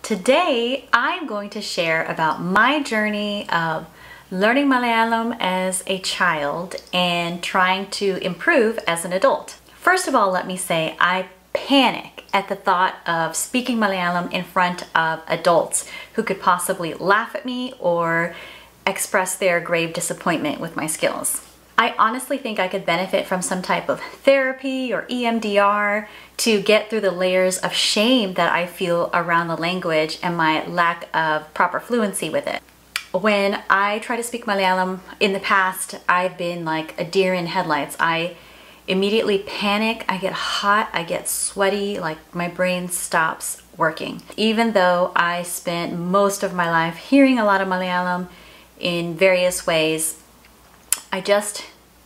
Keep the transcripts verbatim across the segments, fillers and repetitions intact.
Today I'm going to share about my journey of learning Malayalam as a child and trying to improve as an adult. First of all, let me say I panic at the thought of speaking Malayalam in front of adults who could possibly laugh at me or express their grave disappointment with my skills. I honestly think I could benefit from some type of therapy or E M D R to get through the layers of shame that I feel around the language and my lack of proper fluency with it. When I try to speak Malayalam in the past, I've been like a deer in headlights. I immediately panic, I get hot, I get sweaty, like my brain stops working. Even though I spent most of my life hearing a lot of Malayalam in various ways, I just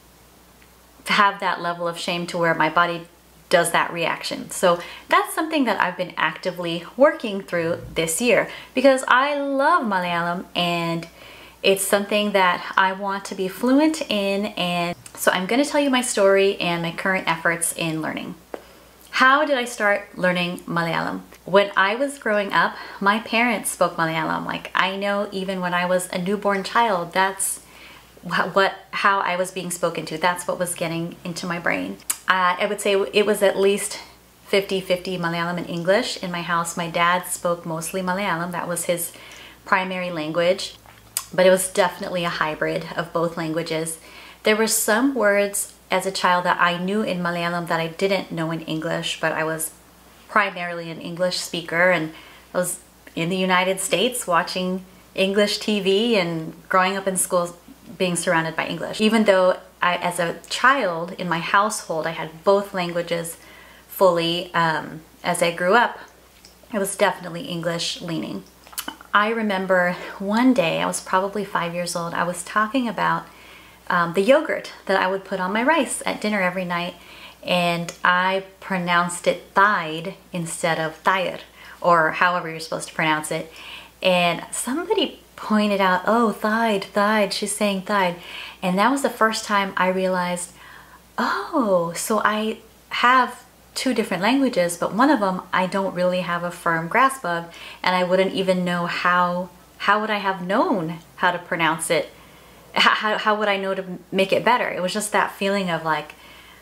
have that level of shame to where my body does that reaction. So that's something that I've been actively working through this year because I love Malayalam and it's something that I want to be fluent in, and so I'm going to tell you my story and my current efforts in learning. How did I start learning Malayalam? When I was growing up, my parents spoke Malayalam. Like, I know even when I was a newborn child, that's what how I was being spoken to. That's what was getting into my brain. Uh, I would say it was at least fifty fifty Malayalam and English. In my house, my dad spoke mostly Malayalam. That was his primary language, but it was definitely a hybrid of both languages. There were some words as a child that I knew in Malayalam that I didn't know in English, but I was primarily an English speaker, and I was in the United States watching English T V and growing up in schools being surrounded by English. Even though I, as a child in my household, I had both languages fully, um, as I grew up, it was definitely English leaning. I remember one day, I was probably five years old, I was talking about um, the yogurt that I would put on my rice at dinner every night, and I pronounced it thaid instead of thair, or however you're supposed to pronounce it. And somebody pointed out, oh, thaid, thaid, she's saying thaid. And that was the first time I realized, oh, so I have two different languages, but one of them I don't really have a firm grasp of, and I wouldn't even know how, how would I have known how to pronounce it? How, how would I know to make it better? It was just that feeling of like,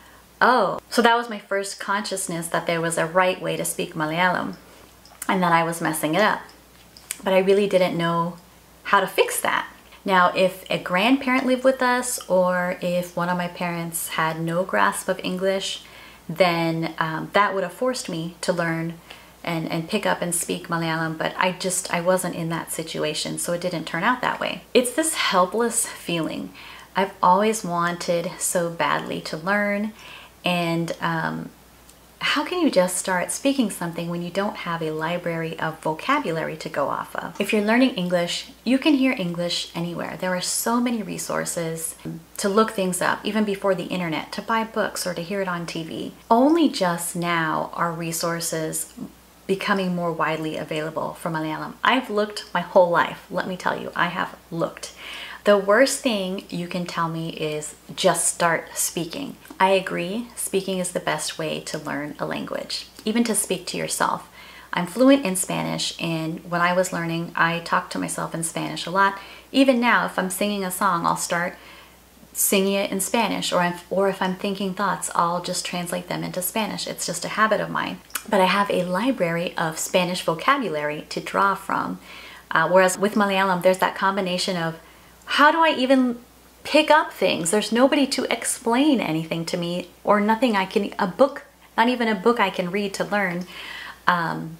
oh. So that was my first consciousness that there was a right way to speak Malayalam and that I was messing it up. But I really didn't know how to fix that. Now, if a grandparent lived with us or if one of my parents had no grasp of English, then um, that would have forced me to learn and, and pick up and speak Malayalam, but I just, I wasn't in that situation, so it didn't turn out that way. It's this helpless feeling. I've always wanted so badly to learn, and um, how can you just start speaking something when you don't have a library of vocabulary to go off of? If you're learning English, you can hear English anywhere. There are so many resources to look things up, even before the internet, to buy books or to hear it on T V. Only just now are resources becoming more widely available for Malayalam. I've looked my whole life. Let me tell you, I have looked. The worst thing you can tell me is just start speaking. I agree, speaking is the best way to learn a language, even to speak to yourself. I'm fluent in Spanish, and when I was learning, I talked to myself in Spanish a lot. Even now, if I'm singing a song, I'll start singing it in Spanish, or, if, or if I'm thinking thoughts, I'll just translate them into Spanish. It's just a habit of mine. But I have a library of Spanish vocabulary to draw from, uh, whereas with Malayalam, there's that combination of how do I even pick up things? There's nobody to explain anything to me, or nothing I can, a book, not even a book I can read to learn. Um,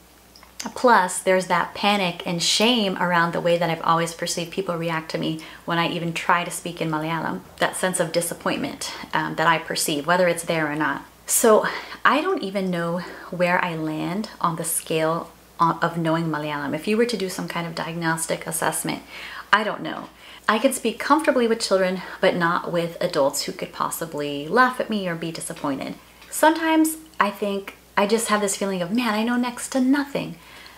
plus, there's that panic and shame around the way that I've always perceived people react to me when I even try to speak in Malayalam. That sense of disappointment um, that I perceive, whether it's there or not. So I don't even know where I land on the scale of knowing Malayalam. If you were to do some kind of diagnostic assessment, I don't know. I can speak comfortably with children, but not with adults who could possibly laugh at me or be disappointed. Sometimes I think I just have this feeling of, man, I know next to nothing.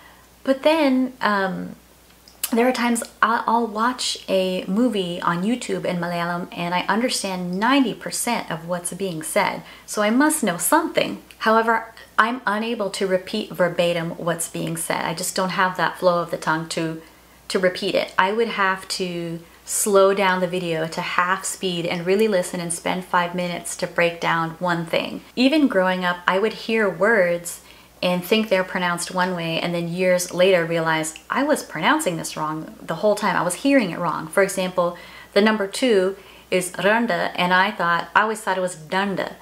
But then um, there are times I'll, I'll watch a movie on YouTube in Malayalam and I understand ninety percent of what's being said. So I must know something. However, I'm unable to repeat verbatim what's being said. I just don't have that flow of the tongue to, to repeat it. I would have to slow down the video to half speed and really listen and spend five minutes to break down one thing. Even growing up, I would hear words and think they're pronounced one way, and then years later realize I was pronouncing this wrong the whole time. I was hearing it wrong. For example, the number two is randa, and I thought, I always thought it was danda.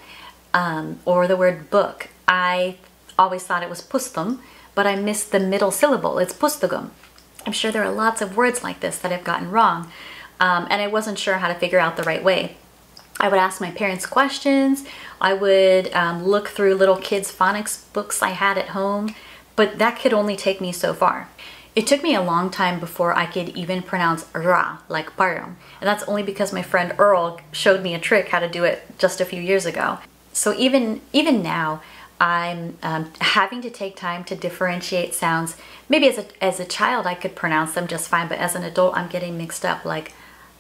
Um, or the word book. I always thought it was pustum, but I missed the middle syllable. It's pustagum. I'm sure there are lots of words like this that I've gotten wrong, um, and I wasn't sure how to figure out the right way. I would ask my parents questions. I would um, look through little kids' phonics books I had at home, but that could only take me so far. It took me a long time before I could even pronounce ra, like parum, and that's only because my friend Earl showed me a trick how to do it just a few years ago. So even, even now, I'm um, having to take time to differentiate sounds. Maybe as a, as a child I could pronounce them just fine, but as an adult I'm getting mixed up, like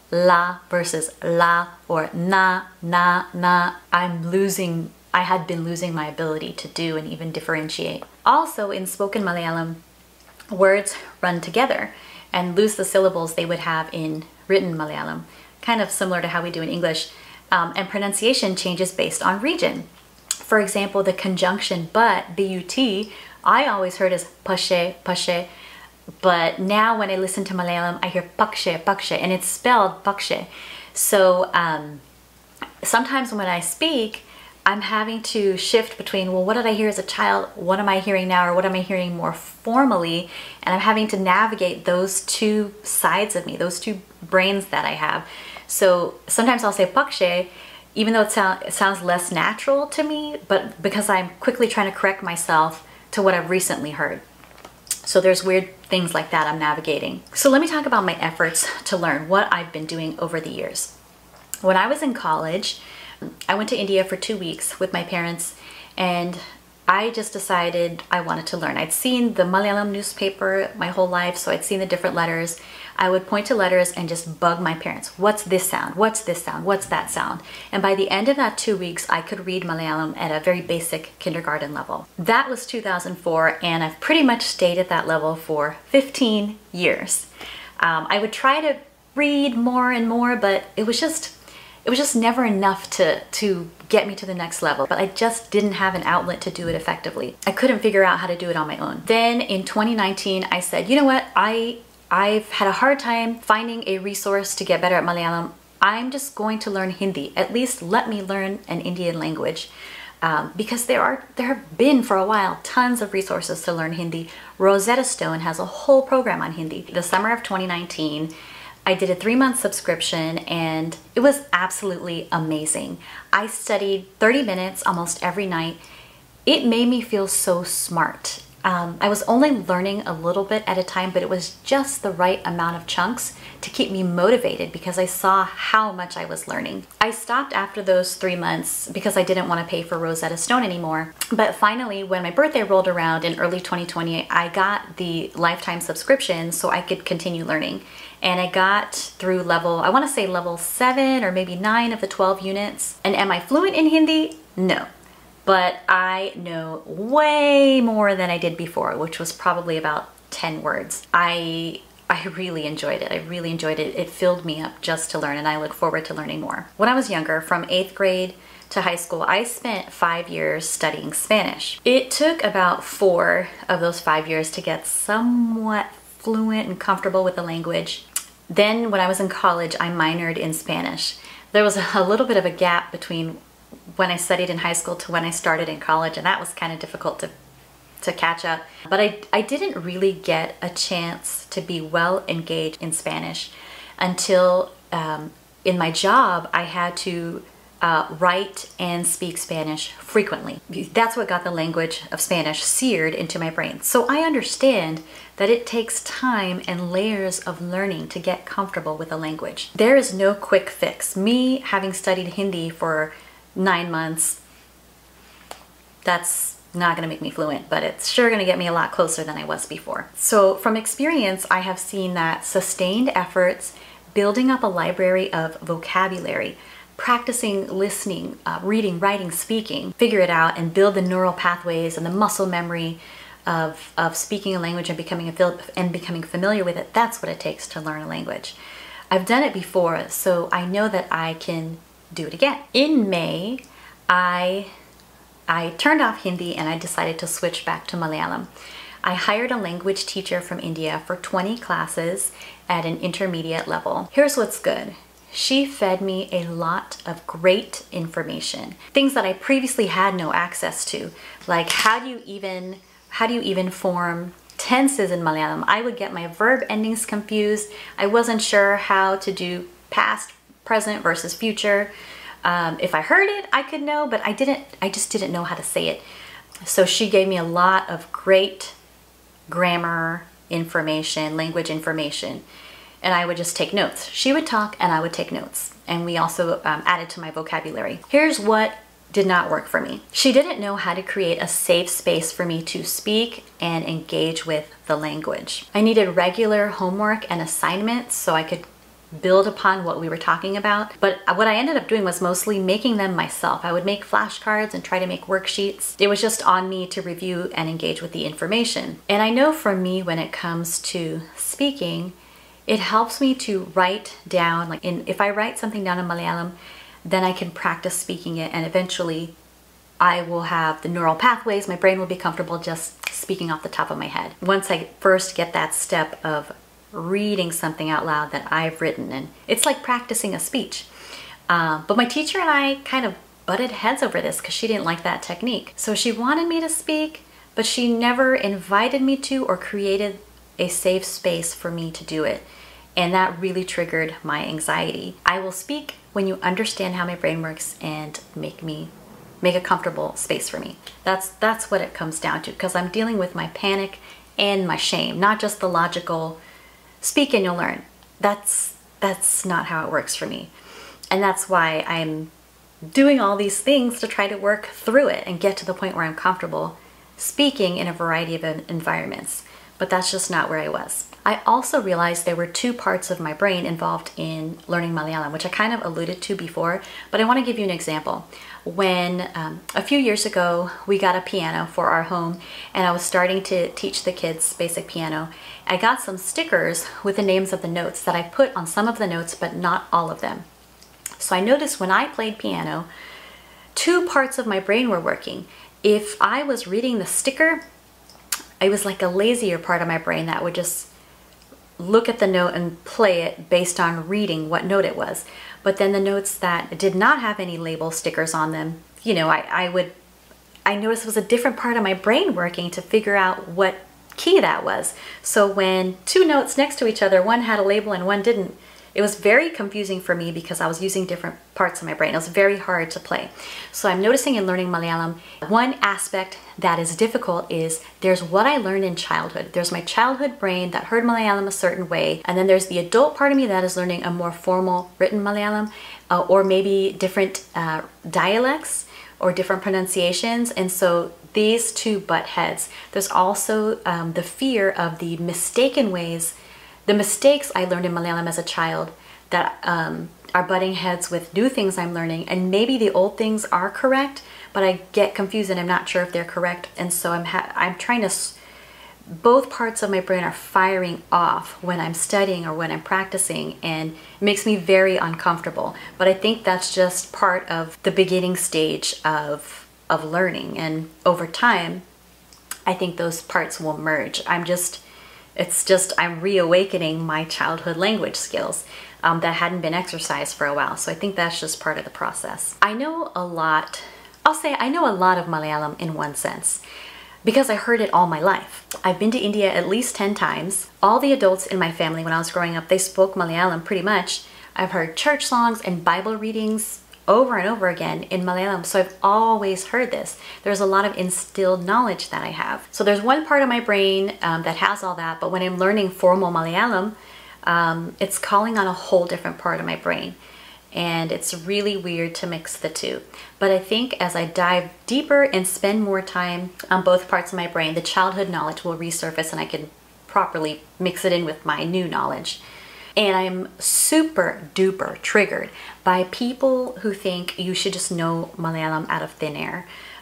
la versus la, or na, na, na. I'm losing, I had been losing my ability to do and even differentiate. Also, in spoken Malayalam, words run together and lose the syllables they would have in written Malayalam, kind of similar to how we do in English. Um, and pronunciation changes based on region. For example, the conjunction but, B U T, I always heard as pashe, pashe, but now when I listen to Malayalam, I hear pakshe, pakshe, and it's spelled pakshe. So um, sometimes when I speak, I'm having to shift between, well, what did I hear as a child? What am I hearing now? Or what am I hearing more formally? And I'm having to navigate those two sides of me, those two brains that I have. So sometimes I'll say pakshe, even though it, sound, it sounds less natural to me, but because I'm quickly trying to correct myself to what I've recently heard. So there's weird things like that I'm navigating. So let me talk about my efforts to learn, what I've been doing over the years. When I was in college, I went to India for two weeks with my parents, and I just decided I wanted to learn. I'd seen the Malayalam newspaper my whole life, so I'd seen the different letters. I would point to letters and just bug my parents. What's this sound? What's this sound? What's that sound? And by the end of that two weeks, I could read Malayalam at a very basic kindergarten level. That was two thousand four, and I've pretty much stayed at that level for fifteen years. Um, I would try to read more and more, but it was just, it was just never enough to, to get me to the next level. But I just didn't have an outlet to do it effectively. I couldn't figure out how to do it on my own. Then in twenty nineteen, I said, you know what, I I've had a hard time finding a resource to get better at Malayalam. I'm just going to learn Hindi. At least let me learn an Indian language. Um, because there are there have been for a while tons of resources to learn Hindi. Rosetta Stone has a whole program on Hindi. The summer of twenty nineteen, I did a three-month subscription, and it was absolutely amazing. I studied thirty minutes almost every night. It made me feel so smart. Um, I was only learning a little bit at a time, but it was just the right amount of chunks to keep me motivated because I saw how much I was learning. I stopped after those three months because I didn't want to pay for Rosetta Stone anymore. But finally, when my birthday rolled around in early twenty twenty, I got the lifetime subscription so I could continue learning. And I got through level, I want to say level seven or maybe nine of the twelve units. And am I fluent in Hindi? No. But I know way more than I did before, which was probably about ten words. I I really enjoyed it. I really enjoyed it. It filled me up just to learn, and I look forward to learning more. When I was younger, from eighth grade to high school, I spent five years studying Spanish. It took about four of those five years to get somewhat fluent and comfortable with the language. Then when I was in college, I minored in Spanish. There was a little bit of a gap between when I studied in high school to when I started in college, and that was kind of difficult to to catch up. But I, I didn't really get a chance to be well engaged in Spanish until um, in my job I had to uh, write and speak Spanish frequently. That's what got the language of Spanish seared into my brain. So I understand that it takes time and layers of learning to get comfortable with a language. There is no quick fix. Me having studied Hindi for nine months, that's not gonna make me fluent, but it's sure gonna get me a lot closer than I was before. So from experience, I have seen that sustained efforts, building up a library of vocabulary, practicing listening, uh, reading, writing, speaking, figure it out and build the neural pathways and the muscle memory of, of speaking a language and becoming, a, and becoming familiar with it. That's what it takes to learn a language. I've done it before, so I know that I can do it again. In May, I, I turned off Hindi and I decided to switch back to Malayalam. I hired a language teacher from India for twenty classes at an intermediate level. Here's what's good. She fed me a lot of great information, things that I previously had no access to, like how do you even how do you even form tenses in Malayalam. I would get my verb endings confused. I wasn't sure how to do past, present versus future. Um, if I heard it, I could know, but I didn't. I just didn't know how to say it. So she gave me a lot of great grammar information, language information, and I would just take notes. She would talk and I would take notes, and we also um, added to my vocabulary. Here's what did not work for me. She didn't know how to create a safe space for me to speak and engage with the language. I needed regular homework and assignments so I could build upon what we were talking about. But what I ended up doing was mostly making them myself. I would make flashcards and try to make worksheets. It was just on me to review and engage with the information. And I know for me, when it comes to speaking, it helps me to write down, like in, if I write something down in Malayalam, then I can practice speaking it, and eventually I will have the neural pathways. My brain will be comfortable just speaking off the top of my head. Once I first get that step of reading something out loud that I've written, and it's like practicing a speech. Uh, but my teacher and I kind of butted heads over this because she didn't like that technique. So she wanted me to speak, but she never invited me to or created a safe space for me to do it. And that really triggered my anxiety. I will speak when you understand how my brain works and make me make a comfortable space for me. That's that's what it comes down to, because I'm dealing with my panic and my shame, not just the logical speak and you'll learn. That's that's not how it works for me. And that's why I'm doing all these things to try to work through it and get to the point where I'm comfortable speaking in a variety of environments. But that's just not where I was. I also realized there were two parts of my brain involved in learning Malayalam, which I kind of alluded to before, but I want to give you an example. When um, a few years ago, we got a piano for our home, and I was starting to teach the kids basic piano, I got some stickers with the names of the notes that I put on some of the notes, but not all of them. So I noticed when I played piano, two parts of my brain were working. If I was reading the sticker, it was like a lazier part of my brain that would just look at the note and play it based on reading what note it was. But then the notes that did not have any label stickers on them, you know, I, I would, I noticed it was a different part of my brain working to figure out what key that was. So when two notes next to each other, one had a label and one didn't, it was very confusing for me because I was using different parts of my brain. It was very hard to play. So I'm noticing in learning Malayalam, one aspect that is difficult is there's what I learned in childhood. There's my childhood brain that heard Malayalam a certain way, and then there's the adult part of me that is learning a more formal written Malayalam, uh, or maybe different uh, dialects or different pronunciations. And so these two butt heads. There's also um, the fear of the mistaken ways, the mistakes I learned in Malayalam as a child that um, are butting heads with new things I'm learning, and maybe the old things are correct, but I get confused and I'm not sure if they're correct, and so I'm ha I'm trying to, s both parts of my brain are firing off when I'm studying or when I'm practicing, and it makes me very uncomfortable. But I think that's just part of the beginning stage of, of learning, and over time, I think those parts will merge. I'm just It's just, I'm reawakening my childhood language skills um, that hadn't been exercised for a while. So I think that's just part of the process. I know a lot, I'll say I know a lot of Malayalam in one sense, because I heard it all my life. I've been to India at least ten times. All the adults in my family when I was growing up, they spoke Malayalam pretty much. I've heard church songs and Bible readings over and over again in Malayalam, so I've always heard this. There's a lot of instilled knowledge that I have. So there's one part of my brain um, that has all that, but when I'm learning formal Malayalam, um, it's calling on a whole different part of my brain. And it's really weird to mix the two. But I think as I dive deeper and spend more time on both parts of my brain, the childhood knowledge will resurface and I can properly mix it in with my new knowledge. And I'm super duper triggered by people who think you should just know Malayalam out of thin air.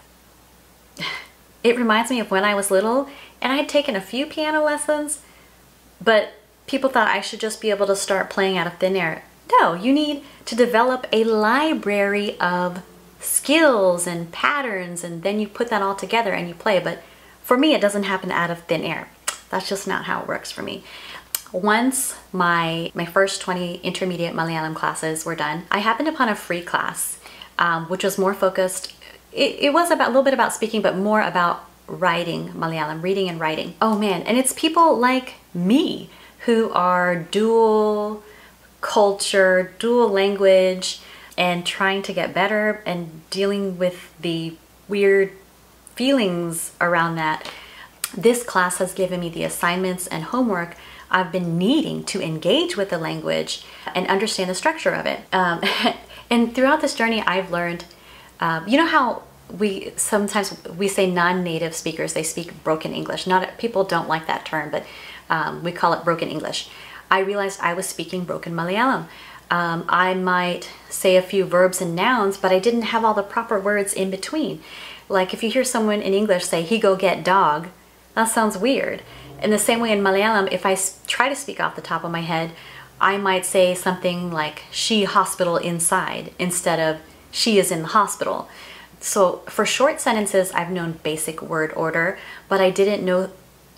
It reminds me of when I was little and I had taken a few piano lessons, but people thought I should just be able to start playing out of thin air. No, you need to develop a library of skills and patterns, and then you put that all together and you play. But for me, it doesn't happen out of thin air. That's just not how it works for me. Once my, my first twenty intermediate Malayalam classes were done, I happened upon a free class, um, which was more focused. It, it was about a little bit about speaking, but more about writing Malayalam, reading and writing. Oh man, and it's people like me who are dual culture, dual language, and trying to get better and dealing with the weird feelings around that. This class has given me the assignments and homework I've been needing to engage with the language and understand the structure of it. Um, and throughout this journey, I've learned, um, you know how we sometimes we say non-native speakers, they speak broken English. Not people don't like that term, but um, we call it broken English. I realized I was speaking broken Malayalam. Um, I might say a few verbs and nouns, but I didn't have all the proper words in between. Like if you hear someone in English say, he go get dog, that sounds weird. In the same way in Malayalam, if I try to speak off the top of my head, I might say something like, she hospital inside, instead of she is in the hospital. So for short sentences, I've known basic word order, but I didn't know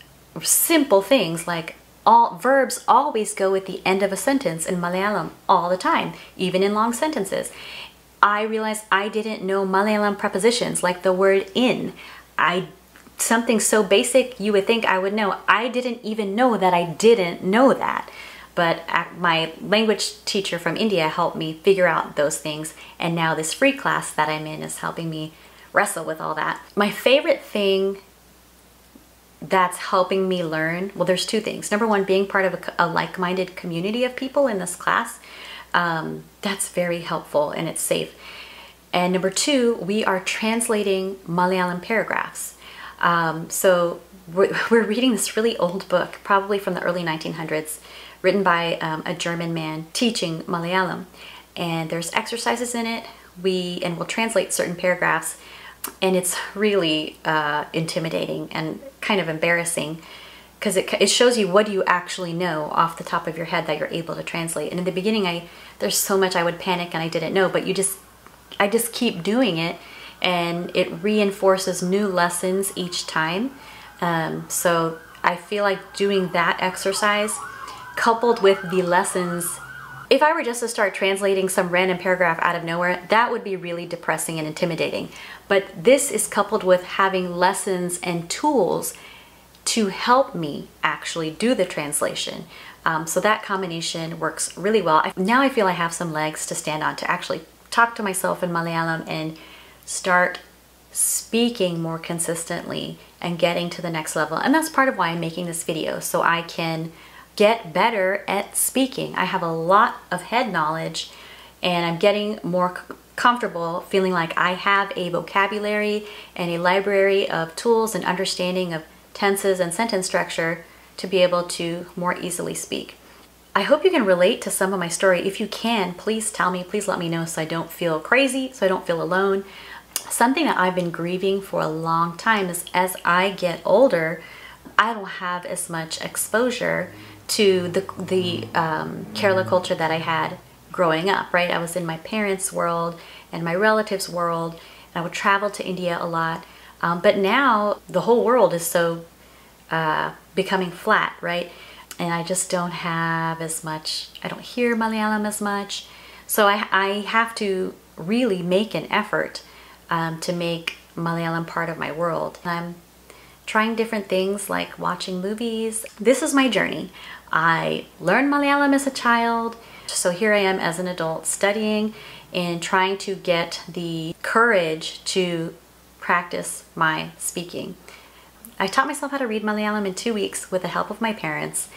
simple things like all verbs always go at the end of a sentence in Malayalam all the time, even in long sentences. I realized I didn't know Malayalam prepositions like the word in. I something so basic you would think I would know. I didn't even know that I didn't know that. But my language teacher from India helped me figure out those things, and now this free class that I'm in is helping me wrestle with all that. My favorite thing that's helping me learn, well, there's two things. Number one, being part of a, a like-minded community of people in this class. Um, that's very helpful and it's safe. And number two, we are translating Malayalam paragraphs. Um, so we're, we're reading this really old book, probably from the early nineteen hundreds, written by um, a German man teaching Malayalam. And there's exercises in it. We, and we'll translate certain paragraphs. And it's really uh, intimidating and kind of embarrassing because it, it shows you what do you actually know off the top of your head that you're able to translate. And in the beginning, I there's so much I would panic and I didn't know, but you just, I just keep doing it and it reinforces new lessons each time. Um, so I feel like doing that exercise coupled with the lessons, if I were just to start translating some random paragraph out of nowhere, that would be really depressing and intimidating. But this is coupled with having lessons and tools to help me actually do the translation. Um, so that combination works really well. I, now I feel I have some legs to stand on to actually talk to myself in Malayalam and start speaking more consistently and getting to the next level. And that's part of why I'm making this video, so I can get better at speaking. I have a lot of head knowledge and I'm getting more comfortable feeling like I have a vocabulary and a library of tools and understanding of tenses and sentence structure to be able to more easily speak. I hope you can relate to some of my story. If you can, please tell me, please let me know so I don't feel crazy, so I don't feel alone. Something that I've been grieving for a long time is as I get older, I don't have as much exposure to the, the um, Kerala culture that I had growing up, right? I was in my parents' world and my relatives' world, and I would travel to India a lot. Um, but now the whole world is so uh, becoming flat, right? And I just don't have as much, I don't hear Malayalam as much. So I, I have to really make an effort um, to make Malayalam part of my world. I'm trying different things like watching movies. This is my journey. I learned Malayalam as a child, so here I am as an adult studying and trying to get the courage to practice my speaking. I taught myself how to read Malayalam in two weeks with the help of my parents.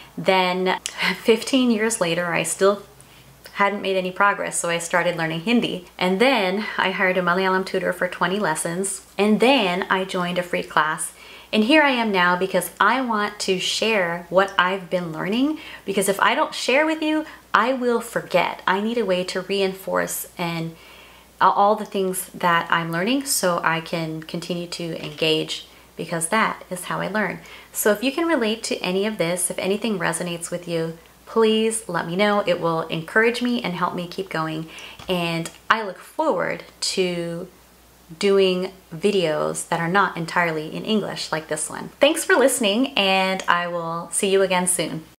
Then fifteen years later, I still hadn't made any progress, so I started learning Hindi. And then I hired a Malayalam tutor for twenty lessons. And then I joined a free class And here I am now because I want to share what I've been learning, because if I don't share with you, I will forget. I need a way to reinforce and all the things that I'm learning so I can continue to engage, because that is how I learn. So if you can relate to any of this, if anything resonates with you, please let me know. It will encourage me and help me keep going. And I look forward to doing videos that are not entirely in English like this one. Thanks for listening, and I will see you again soon.